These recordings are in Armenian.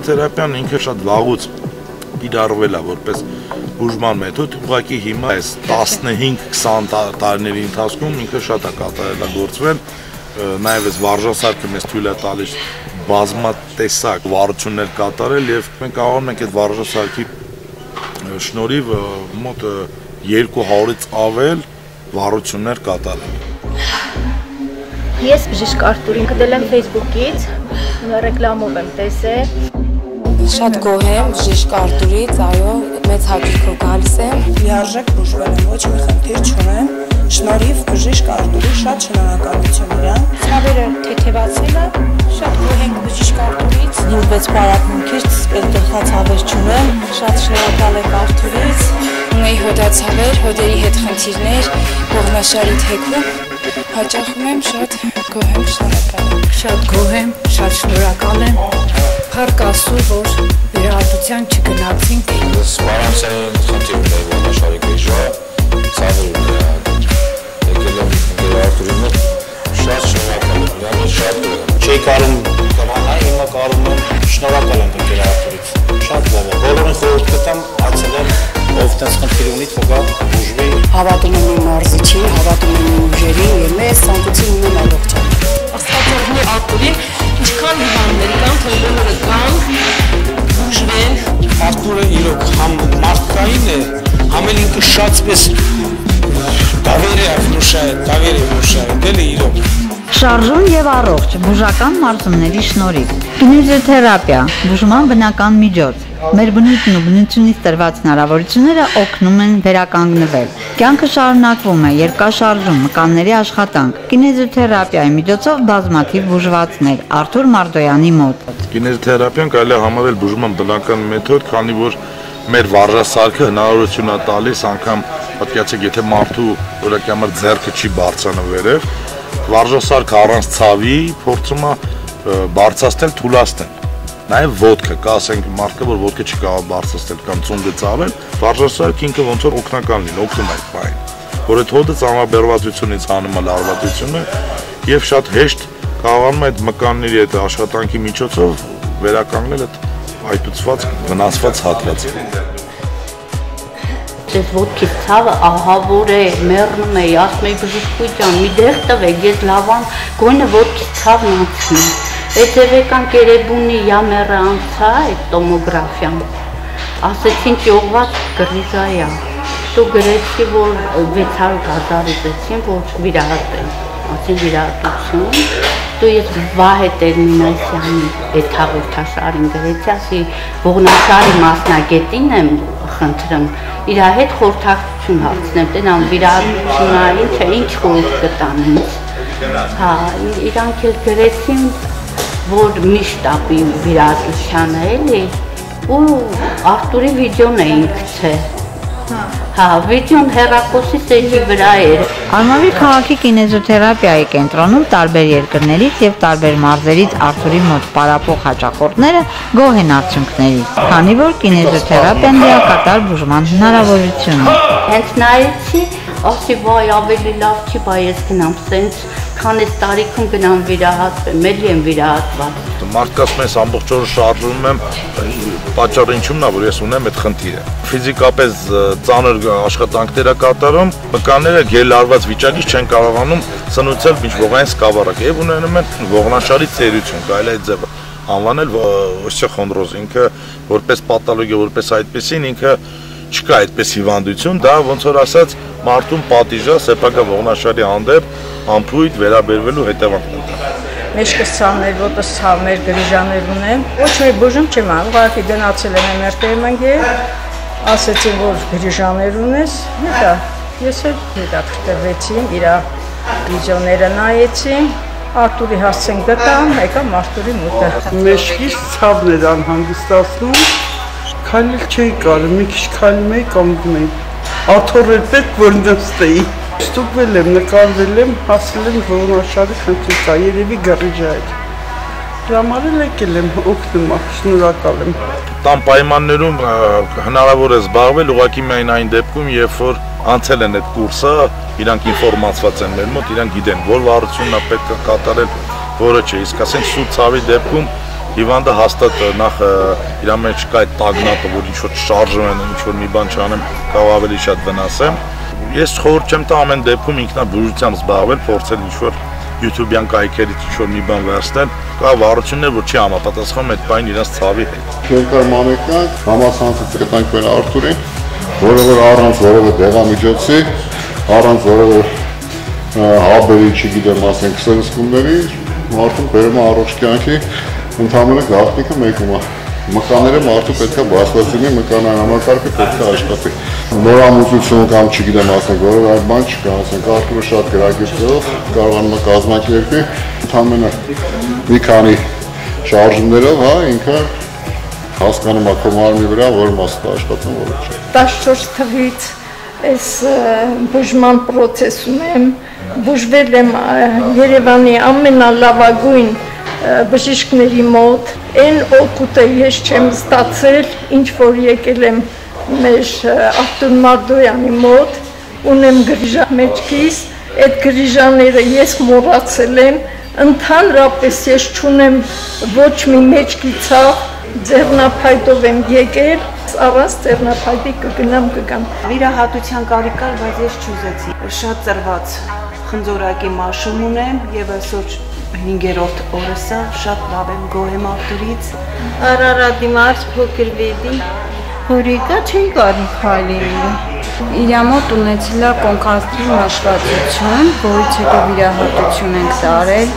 Կինեզոթերապիան ինքը շատ վաղուց կիրառվել է որպես բուժման մեթոդ, ուղղակի հիմա այս 15-20 տարիների ընթացքում ինքը շատ է կատարելագործվել, նաև այս վարժասարքը մեզ թույլ է տալիս բազմատեսակ վարություններ կատարել եւ մենք կարողանում ենք այդ վարժասարքի շնորհիվ մոտ 200-ից ավել վարություններ կատարել։ Ես բժիշկ Արտուրին գտել եմ Facebook-ից, ռեկլամով եմ տեսել։ Շատ գոհ եմ բժիշկ Արտուրից, այո, մեծ հաճույքով գալիս եմ։ Լիարժեք բուժվել եմ, ոչ մի խնդիր չունեմ։ Շնորհիվ բժիշկ Արտուրի շատ շնորհակալություն իրան։ Ցավերը թեթևացել է, շատ գոհ ենք բժիշկ Արտուրից։ Նույնպես պարապմունքից գլխացավեր չունեմ, շատ շնորհակալ եմ Արտուրից։ Ունեի հոդացավեր, հոդերի հետ խնդիրներ, ողնաշարի թեքում։ Հաճախում եմ, շատ գոհ եմ, շնորհակալ եմ։ Շատ գոհ եմ, շատ շնորհակալ եմ։ Փառք Աստծո, որ վերահատության չգնացինք։ Սպառանցային խնդիր ունեի ողնաշարի գիժը, ցավեր ունեի։ Եկել եմ Արտուրի մոտ, շատ շնորհակալ եմ, իրան շատ գոհ եմ։ Չէի կարում կմանալ, հիմա կարում եմ, շնորհակալ եմ Արտուրից։ Շատ լավ է։ Բոլորին խորհուրդ կտամ, այցելել, ով տես խնդիր ունի, թողա բուժվի։ Հավատում եմ իմ մարզիչին, հավատում եմ իմ ուժերին եւ մեծ ցանկություն ունեմ առողջանալ։ Աստվածողնի Արտուրին ինչքան հիվանդներ կան, թե բոլորը կան, բուժվեն։ Արտուրը իրոք համ մարդկային է, համ էլ ինքը շատպես դավեր է, դել է իրոք։ Շարժուն եւ առողջ բուժական մարզումների շնորհիվ։ Կինեզոթերապիա, բուժման բնական միջոց։ Մեր բնույթն ու բնությունից տրված հնարավորությունները օգնում են վերականգնվել։ Կյանքը շարունակվում է, երբ կա շարժում, մկանների աշխատանք։ Կինեզոթերապիայի միջոցով բազմաթիվ բուժվածներ Արթուր Մարդոյանի մոտ։ Կինեզոթերապիան կարելի է համարել բուժման բնական մեթոդ, քանի որ մեր վարժասարքը հնարավորություն է տալիս անգամ պատկերացեք, եթե մարդու օրակի համար ձեռքը չի բարձրանում վերև, վարժասարքը առանց ցավի փորձում է բարձրացնել, թուլացնել։ Նաև ոտքը, կա ասենք մարդը, որ ոտքը չի կարող բարձրացնել կամ ծունգը ծավել, վարժասարքը ինքը ոնց որ օգնական լինի, օգնում է այդ բանը, որ այդ հոդը ծամաբերվածությունից հանում է լարվածությունը եւ շատ հեշտ կարողանում է այդ մկանների այդ աշխատանքի միջոցով վերականգնել այդ այտուցված, վնասված հատվածը։ Ձեզ ոտքից ցավը ահավոր է, մեռնում է, ասում էի բժիշկ ջան, մի դեղ տվեք, ես լավան, գոնե ոտքից ցավն անցնի։ Էջևեկան Կերեբունի յամերը անցա այդ տոմոգրաֆիան, ասեցին ճողված գրիզայա, դու գրեցի, որ 600,000 դեցին, որ վիրահատեն, ասին վիրահատություն, դու ես Վահե Տերմինասյանի այդ հաղորդաշարին գրեցի, ասի ողնաշարի մասնագետին եմ խնդրում, իր հետ խորհրդակցություն հարցնեմ, տենամ վիրահատությունային, չէ, ինչ խորհուրդ կտան ինձ, հա, իրանք էլ գրեցին, որ միշտ ապի վիրահատությանը էլի, ու Արտուրի վիդեոն էին գցել, հա, վիդեոն հեռախոսի սեջի վրա էր։ Արմավիր քաղաքի կինեզոթերապիայի կենտրոնում տարբեր երկրներից եւ տարբեր մարզերից Արտուրի մոտ պարապող հաճախորդները գոհ են արդյունքներից, քանի որ կինեզոթերապիան լիակատար բուժման հնարավորություն է։ Հենց նայեցի, ասի վայ ավելի լավ չի, բայ ես գնամ սենց, քան այս տարիքում գնամ վիրահատվեմ, էլի եմ վիրահատված։ Մարդկաց մեզ ամբողջ օրը շարժվում եմ, պատճառը ինչումն է, որ ես ունեմ այդ խնդիրը։ Ֆիզիկապես ծանր աշխատանքներ է կատարում, մկանները գելարված վիճակից չեն կարողանում սնուցել միջողային սկավառակ եւ ունենում են ողնաշարի ծերություն, կարելի է ձևը անվանել օստեոխոնդրոզ, ինքը որպես պաթոլոգիա, որպես այդպեսին ինքը չկա այդպես հիվանդություն, դա ոնց որ ասած մարդուն պատիժ է սեփական ողնաշարի հանդեպ ամփույթ վերաբերվելու հետևանքն է։ Մեջքս ցավներ, ոտս ցավներ, գրիժաներ ունեմ։ Ոչ մի բուժում չեմ անում, ուղղակի գնացել եմ MRT-ը, ասեցին, որ գրիժաներ ունես, հետո ես էլ հետաքրքրվեցի, իր վիդեոները նայեցի, Արտուրի հասցեն գտամ, եկամ Արտուրի մոտը։ Մեջքից ցավն էր անհանգստացնում, քայլել չէի կարող, մի քիչ քայլում էի, կանգնում էի։ Աթոռել պետք որ նստեի։ Ստուգվել եմ, նկարվել եմ, հասել եմ ողնաշարի խնդիր կա, երևի գռիժա էր։ Ժամանակ եկել եմ, օգնում եմ, շնորհակալ եմ։ Տան պայմաններում հնարավոր է զբաղվել, ուղղակի միայն այն դեպքում, երբ որ անցել են այդ կուրսը, իրանք ինֆորմացված են մեր մոտ, իրանք գիտեն, որ վարությունն է պետք է կատարել, որը չէ, իսկ ասենք սուտ ցավի դեպքում հիվանդը հաստատ նախ իր մեջ կա այդ տագնապը, որ ինչ-որ շարժում են, ինչ-որ մի բան չանեմ, կարող ավելի շատ վնասեմ։ Ես խորհուրդ չեմ տա ամեն դեպքում ինքնաբուժությամբ զբաղվել, փորձել ինչ-որ YouTube-յան կայքերից ինչ-որ մի բան վերցնել, կա վարություններ, որ չի համապատասխանում այդ բանին իրենց ցավի հետ։ Երկար մանեկանք, համացանցից գտանք մեր Արթուրին, որը որ առանց որևէ դեղամիջոցի, առանց որևէ հաբերի, չգիտեմ, ասենք սրսկումների, մարդուն բերում է առողջ կյանքի, ընդհանրապես գաղտնիքը մեկում է։ Մկանները մարդու պետք է բացված լինի, մկանային համակարգը պետք է աշխատի։ Նորամուծություն կամ չգիտեմ, ասենք, որևէ այլ բան չկա, ասենք, Արթուրը շատ գրագիտվելով կարողանում է կազմակերպի, ընդհանրապես մի քանի շարժումներով, հա, ինքը հասկանում է քո մարմնի վրա, որ մասը աշխատում, որը չէ։ 14 թվականից այս բուժման process-ում եմ, բուժվել եմ Երևանի ամենալավագույն բժիշկների մոտ, այն օգուտը ես չեմ ստացել, ինչ որ եկել եմ մեր Արտուր Մարդոյանի մոտ, ունեմ գրիժա մեջքիս, այդ գրիժաները ես մոռացել եմ, ընդհանրապես ես չունեմ ոչ մի մեջքի ցավ, ձեռնափայտով եմ եկել, առանց ձեռնափայտի կգամ։ Վիրահատության կարիք կար, բայց ես չուզեցի։ Շատ ծրված խնձորակի մաշում ունեմ եւ այսօր 5-րդ օրս է, շատ լավ եմ, գոհ եմ Արտուրից։ Արարատի մարդ փոքր վեդի, հորիկա չի կարի քայլել։ Իր մոտ ունեցել է կոնկրետ մաշվածություն, որից հետո վիրահատություն ենք տարել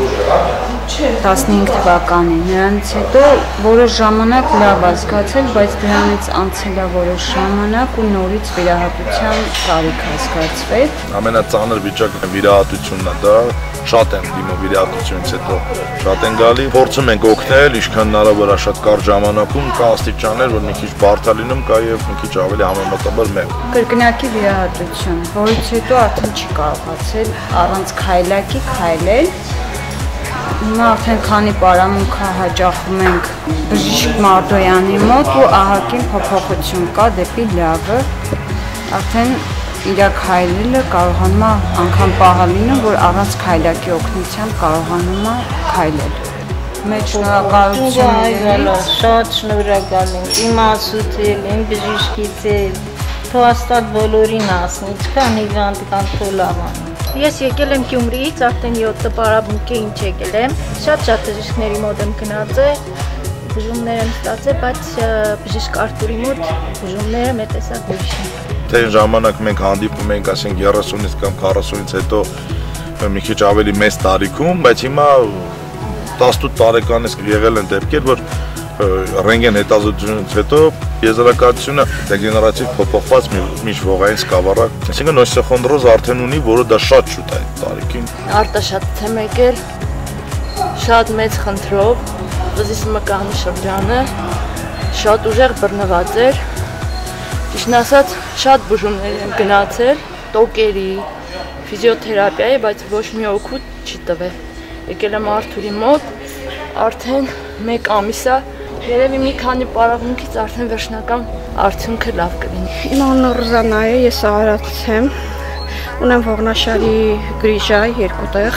15 թվականին։ Նրանից հետո որոշ ժամանակ լավ ազգացել, բայց դրանից անցել է որոշ ժամանակ ու նորից վիրահատության կարիք հասկացվել։ Ամենածանր վիճակը վիրահատությունն է, դա շատ են դիմում վիրահատությունից հետո, շատ են գալի, փորձում ենք օգնել, ինչքան հնարավոր է շատ կարճ ժամանակում, կա աստիճաններ, որ մի քիչ բարդ է լինում, կա եւ մի քիչ ավելի համեմատաբար մեծ։ Կրկնակի վիրահատություն, որից հետո արդեն չի կարողացել առանց քայլակի քայլել։ Հիմա արդեն քանի պարամունք հաճախում ենք բժիշկ Մարդոյանի մոտ ու ահագին փոփոխություն կա դեպի լավը։ Արդեն իր քայլելը կարողանում է անգամ պահը լինում, որ առանց քայլակի օգնությամբ կարողանում է քայլել։ Մեծ շնորհակալություն, շատ շնորհակալ եմ, իմ ասուցել, իմ բժիշկից էլ, թող Աստված բոլորին ասնի, ինչքան հիվանդ կան թող լավան։ Ես եկել եմ Գյումրիից, արդեն 7 պարաբունքի ինչ եկել եմ, շատ բժիշկների մոտ եմ գնացել, բուժումներ եմ ստացել, բայց բժիշկ Արտուրի մոտ բուժումները մեծ տեսակ ուրիշ են։ Այն ժամանակ մենք հանդիպում ենք, ասենք 30-ից կամ 40-ից հետո մի քիչ ավելի մեծ տարիքում, բայց հիմա 18 տարեկանից եղել են դեպքեր, որ ռենտգեն հետազոտությունից հետո եզրակացությունը դեգեներատիվ փոփոխված միջողային սկավառակ, այսինքն օստեոխոնդրոզ արդեն ունի, որը դա շատ շուտ է այդ տարիքին։ Արտաշատից եմ եկել, շատ մեծ խնդրով, վզիս մկանի շրջանը, շատ ուժեղ բռնված էր, ճիշտն ասած շատ բուժումներ եմ գնացել, տոկերի, ֆիզիոթերապիայի, բայց ոչ մի օգուտ չի տվել։ Եկել եմ Արթուրի մոտ, արդեն 1 ամիս է, երևի մի քանի պարագունքից արդեն վերջնական արդյունքը լավ կլինի։ Իմ անունը Ռուզանա է, ես Արարատից եմ, ունեմ ողնաշարի գրիժա 2 տեղ,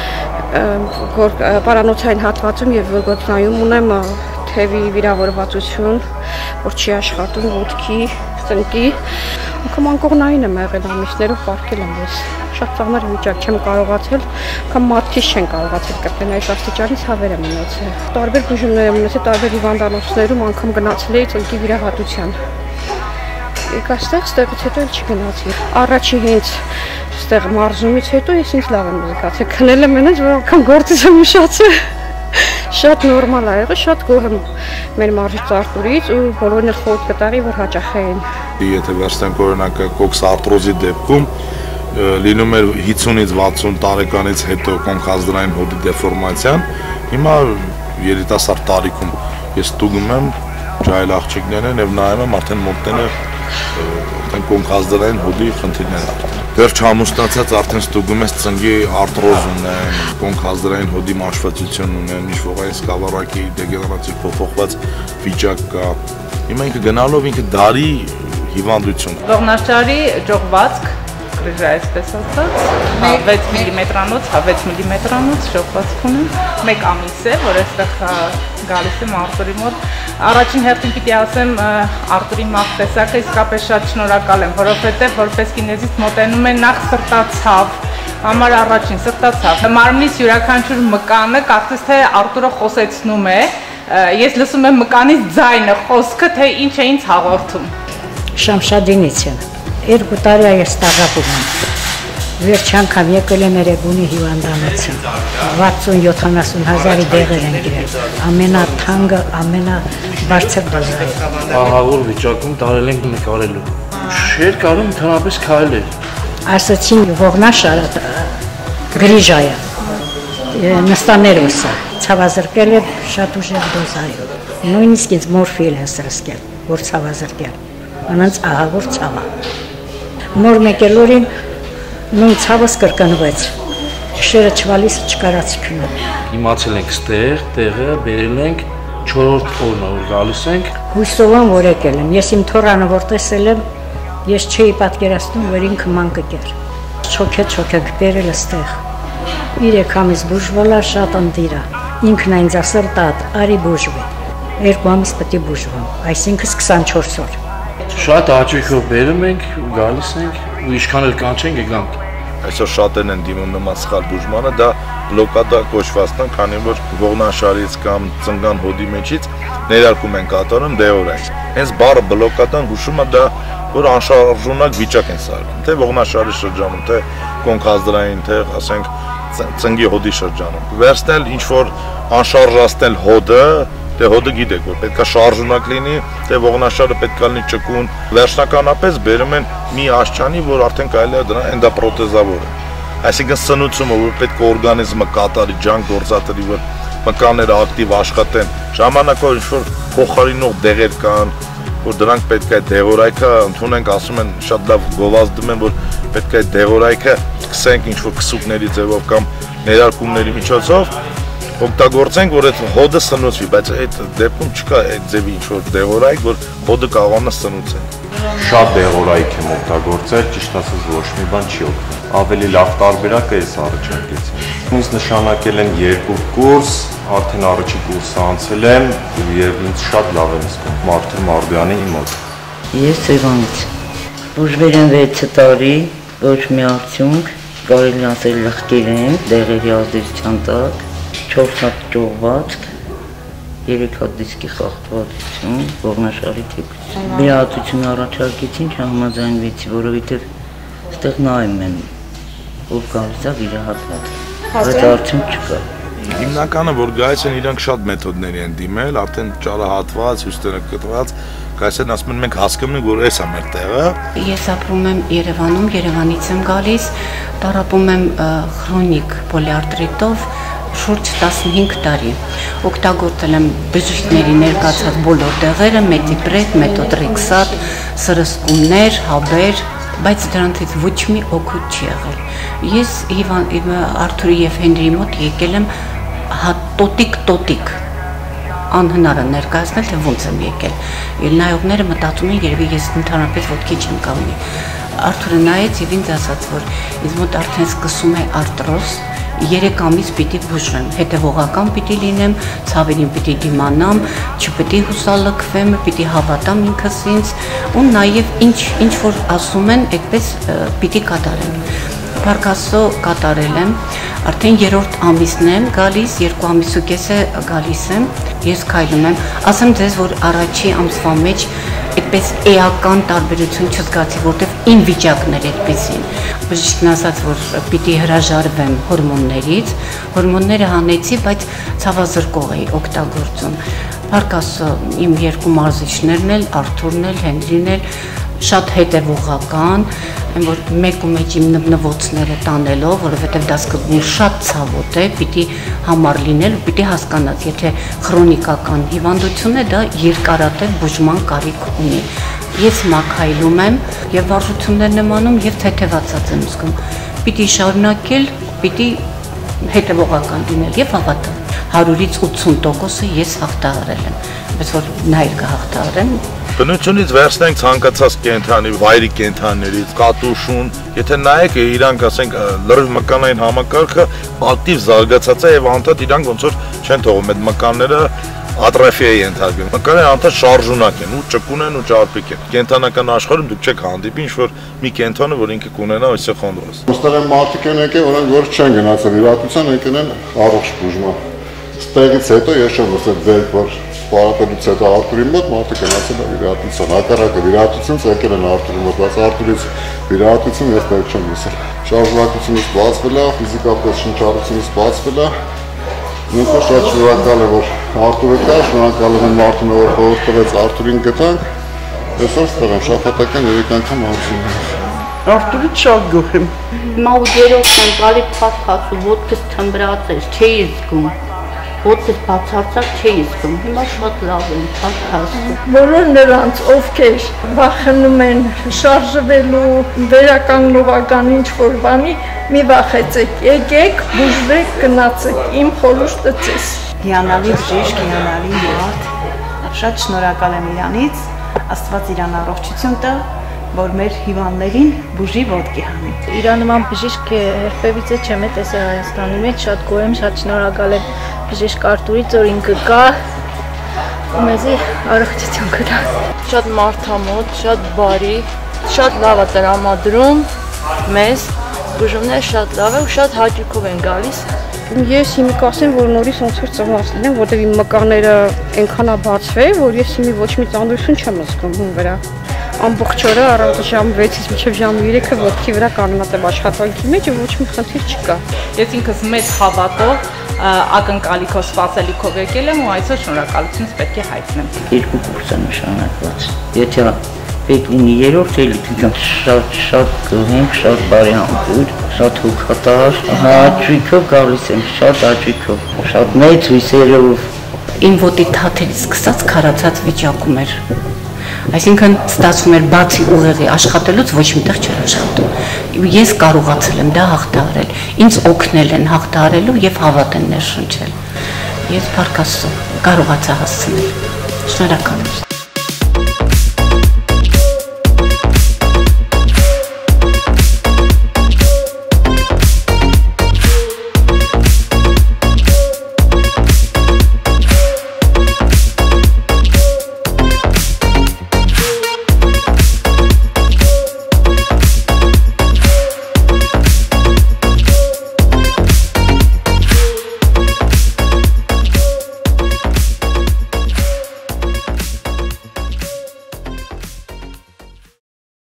պարանոցային հատվածում եւ գոտնայում ունեմ թևի վիրավորվածություն, որ չի աշխատում ոտքի, ծնկի, անգամ անկողնային եմ եղել ամիսներով պարկել եմ ես։ Շատ ծանր վիճակ չեմ կարողացել, կամ մատքից չեն կարողացել կրկնել, այս աստիճանի ցավեր եմ ունեցել։ Տարբեր բուժումներ եմ ունեցել, տարբեր հիվանդանոցներում անգամ գնացել էի ծնկի վիրահատության։ Եկա ստեղից հետո էլ չգնացի։ Առաջի հենց ստեղ մարզումից հետո ես ինձ լավ եմ զգացել, քնել եմ այնպես, որ անգամ գործից եմ ուշացել։ Շատ նորմալ է եղել, շատ գոհ եմ մեր մարզիչ Արտուրից ու բոլորին էլ խորհուրդ կտայի, որ հաճախեն։ Եթե վերցնենք օրինակ կոքս արտրոզի դեպքում լինում էր 50-ից 60 տարեկանից հետո կոնքազդրային հոդի դեֆորմացիան, հիմա երիտասարդ տարիքում ես ստուգում եմ ջայլ աղջիկներ են եւ նայում եմ արդեն մոտները արդեն կոնքազդրային հոդի խնդիրներ արդեն։ Վերջ ամուսնացած արդեն ստուգում ես ծնգի արտրոզ ունեն, կոնքազդրային հոդի մաշվածություն ունեն, միջողային սկավառակի դեգեներատիվ փոփոխված վիճակ կա։ Հիմա ինքը գնալով ինքը դարի հիվանդություն։ Ողնաշարի ջողվածք գրիժա այսպես ասած, 6 մմ-անոց, 6 մմ-անոց շոկվածք ունեմ, 1 ամիս է, որ այստեղ գալիս եմ Արտուրի մոտ։ Առաջին հերթին պիտի ասեմ Արտուրի մաղտեսակը իսկապես շատ շնորհակալ եմ, որովհետև որպես կինեզիստ մոտենում են նախ սրտացավ, համար առաջին սրտացավ։ Մարմնից յուրաքանչյուր մկանը կարծես թե Արտուրը խոսեցնում է, ես լսում եմ մկանից ձայնը, խոսքը, թե ինչ է ինձ հաղորդում։ Շամշադինից եմ, 2 տարի է ես տաղապում եմ, վերջ անգամ եկել եմ Երևանի հիվանդանոցը, 60-70 հազարի դեղեր են գրել, ամենաթանկը, ամենաբարձր դոզայը։ Ահավոր վիճակում տարել ենք նկարելու, չէր կարում ընդհանրապես քայլել։ Ասացին Ողնաշարը գրիժայը, նստաներոսը, ցավազրկել է շատ ուժեղ դոզայով, նույնիսկ ինձ մորֆիլ են սրսկել, որ ցավազրկել, անանց ահավոր ցավա։ Նոր մեկելորին նույն ցավս կրկնվեց, շերը չվալիս չկարացիքն է։ Իմացել ենք ստեղ, տեղը բերել ենք, 4-րդ օրն որ գալիս ենք։ Հույսով եմ, որ եկել եմ, ես իմ թորանը որ տեսել եմ, ես չէի պատկերացնում, որ ինքը մանկկեր, չոքեց բերել ստեղ, 3 ամիս բուժվելա շատ ընդիրա, ինքն այնձ ասել տատ, արի բուժվի, 2 ամիս պտի բուժվում, այսինքս 24 օր։ Շատ աջույքով բերում ենք, գալիս ենք, ու ինչքան էլ կանչենք եկանք։ Այսօր շատերն են դիմում նման սխալ բուժմանը, դա բլոկադա կոչվածն է, քանի որ ողնաշարից կամ ծնգան հոդի մեջից ներարկում են կատարում դեորայս։ Հենց բառը բլոկադան հուշում է դա, որ անշարժունակ վիճակ են սարքում, թե ողնաշարի շրջանում, թե կոնքազդրային, թե ասենք ծնգի հոդի շրջանում։ Վերցնել ինչ որ անշարժացնել հոդը, թե հոդը գիտեք, որ պետք է շարժունակ լինի, թե ողնաշարը պետք է լինի ճկուն։ Վերջնականապես բերում են մի աշճանի, որ արդեն կարելի է դրան էնդոպրոթեզավորել։ Այսինքն սնուցումը, որ պետք է օրգանիզմը կատարի, ջանք գործադրի, որ մկանները ակտիվ աշխատեն, ժամանակով ինչ որ փոխարինող դեղեր կան, որ դրանք պետք է դեղորայքը ընդունենք, ասում են շատ լավ գովազդում են, որ պետք է դեղորայքը քսենք ինչ որ քսուկների ձևով կամ ներարկումների միջոցով օգտագործենք, որ այդ հոդը սնուցվի, բայց այդ դեպքում չկա այդ ձևի ինչ որ դեղորայք, որ հոդը կարողանա սնուցել։ Շատ դեղորայք եմ օգտագործել, ճիշտ ասած ոչ մի բան չի օգնել։ Ավելի լավ տարբերակը էս առաջարկեցին։ Ինձ նշանակել են 2 կուրս, արդեն առաջի կուրսը անցել եմ եւ ինձ շատ լավ եմ զգում Մարտիր Մարդյանի մոտ։ Ես Սևանից բուժվել եմ 6 տարի, ոչ մի արդյունք, կարելի ասել լղկել եմ դեղերի ազդեցության տակ, 4 հատ ճողվածք, 3 հատ դիսկի խախտվածություն, ողնաշարի թեքություն։ Բիահատություն առաջարկեցին, չհամաձայնվեցի, որովհետև այդտեղ նայում եմ, որ գալիս է վիրահատված, բայց արդյունք չկա։ Հիմնականը որ գայս են իրանք շատ մեթոդների են դիմել, արդեն ճարահատված, հյուստերը կտրված, գայս են ասում են մենք հասկանում ենք, որ այս է մեր տեղը։ Ես ապրում եմ Երևանում, Երևանից եմ գալիս, տառապում եմ քրոնիկ պոլիարտրիտով շուրջ 15 տարի։ Օգտագործել եմ բժիշկների ներկայացած բոլոր տեղերը, մետիպրետ, մետոտրեքսատ, սրսկումներ, հաբեր, բայց դրանցից ոչ մի օգուտ չի եղել։ Ես Արթուրի եւ Հենրիի մոտ եկել եմ տոտիկ անհնար է ներկայացնել, թե ոնց եմ եկել։ Նայողները մտածում են, երևի ես ընդհանրապես ոտքի չեմ կանգնի։ Արթուրը նայեց եւ ինձ ասաց, որ ինձ մոտ արդեն սկսում է արտրոզ, 3 ամիս պիտի բուժվեմ, հետևողական պիտի լինեմ, ցավերին պիտի դիմանամ, չպիտի հուսալքվեմ, պիտի հավատամ ինքս ինձ, ու նաեւ ինչ որ ասում են, այդպես պիտի կատարեմ։ Պարկասո կատարել եմ, արդեն 3-րդ ամիսն եմ գալիս, 2 ամիսուկես է գալիս եմ, ես քայլում եմ, ասեմ ձեզ, որ առաջի ամսվա մեջ այդպես էական տարբերություն չզգացի, որտեղ իմ վիճակն էր այդպեսին։ Բժիշկն ասաց, որ պիտի հրաժարվեմ հորմոններից, հորմոնները հանեցի, բայց ցավազրկող էի օգտագործում։ Պարկասո իմ 2 մարզիչներն էլ, Արթուրն էլ, Հենրին էլ, շատ հետևողական, որ մեկու մեջ իմ նվնվոցները տանելով, որովհետև դա սկզբում շատ ցավոտ է, պիտի համառ լինել, պիտի հասկանաց, եթե քրոնիկական հիվանդություն է, դա երկարատև բուժման կարիք ունի։ Ես մաքայլում եմ եւ վարժություններն եմ անում եւ թեթևացած եմ զգում։ Պիտի շարունակել, պիտի հետևողական լինել եւ հավատալ։ 100-ից 80%-ը ես հաղթահարել եմ, բայց որ նա էլ կհաղթահարեմ, Բնությունից վերցնենք ցանկացած կենթանի, վայրի կենթանիներից, կատու, շուն, եթե նայեք իրանք ասենք լրիվ մկանային համակարգը ակտիվ զարգացած է եւ անդադ իրանք ոնց որ չեն թողում այդ մկանները ատրոֆիա ենթարկվում։ Մկանները անդադ շարժունակ են ու ճկուն են ու ճարպիկ են։ Կենթանական աշխարհում դուք չեք հանդիպի ինչ-որ մի կենթանը, որ ինքը կունենա այսը խոնդրոս։ Ոստեղ են մարդիկ են եկել, որոնք որ չեն գնացել իրատության, եկել են առողջ բուժման։ Ստեղից հետո ես չեմ ասել ձեր որ պարապելուց հետո Արտուրի մոտ մարդիկ գնացել են իրատության, հակառակը իրատությունից եկել են Արտուրի մոտ, բայց Արտուրից իրատություն ես դեռ չեմ լսել։ Շարժունակությունից բացվել է, ֆիզիկապես շնչառությունից բացվել է։ Մենք շատ շնորհակալ եմ որ Արտուրը կա, շնորհակալ եմ մարդուն որ խորհուրդ տվեց Արտուրին գտանք։ Այսօր ստեղ եմ շաբաթական 3 անգամ ամսին։ Արտուրից շատ գոհ եմ։ Հիմա ու երրորդն եմ գալի փաթաթու, ոտքս թմբրած էր, չէի զգում։ Ոտքս բացարձակ չէի զգում։ Հիմա շատ լավ եմ, փաթաթու։ Բոլոր նրանց, ովքեր վախենում են շարժվելու, վերականգնողական ինչ-որ բանի, մի վախեցեք, եկեք, բուժվեք, գնացեք, իմ խորհուրդը ձեզ։ Հիանալի բժիշկ, հիանալի մարդ, շատ շնորհակալ եմ իրանից, Աստված իրան առողջություն տա, որ մեր հիվանդներին բուժի ոտքի հանի։ Իրա նման բժիշկ երբևիցե չեմ տեսել Հայաստանի մեջ, շատ գոհ եմ, շատ շնորհակալ եմ բժիշկ Արտուրից, որ ինքը կա ու մեզի առողջություն կտա։ Շատ մարդամոտ, շատ բարի, շատ լավ է տրամադրում մեզ, բուժումները շատ լավ է ու շատ հաճույքով են գալիս։ Ես հիմիկ ասեմ, որ նորից ոնց որ ծնվածել եմ, որտեղ իմ մկանները այնքան է բացվել, որ ես հիմի ոչ մի ծանրություն չեմ զգում ում վրա։ Ամբողջ օրը առավոտ ժամ 6-ից մինչև ժամ 3-ը ոտքի վրա կանգնած եմ աշխատանքի մեջ ու ոչ մի խնդիր չկա։ Ես ինքս մեծ հավատով, ակնկալիքով, սպասելիքով եկել եմ ու այսօր շնորհակալությունս պետք է հայտնեմ։ 2 կուրս է նշանակված։ Եթե պետք լինի երրորդ էլի շատ գոհ, շատ բարեհամբույր, շատ հոգատար, հաճույքով գալիս եմ, շատ հաճույքով, շատ մեծ հույսերով։ Իմ ոտի թաթերից սկսած քարացած վիճակում էր։ Այսինքն ստացվում էր բացի ուղեղի աշխատելուց ոչ միտեղ չէր աշխատում։ Ես կարողացել եմ դա հաղթահարել, ինձ օգնել են հաղթահարելու եւ հավատ են ներշնչել։ Ես փառք Աստծո կարողացա հասցնել։ Շնորհակալ եմ։